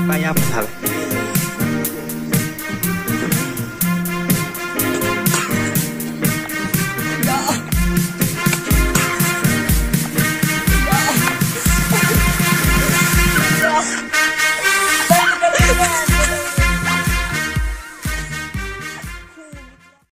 ป้ายาภาษาอะไร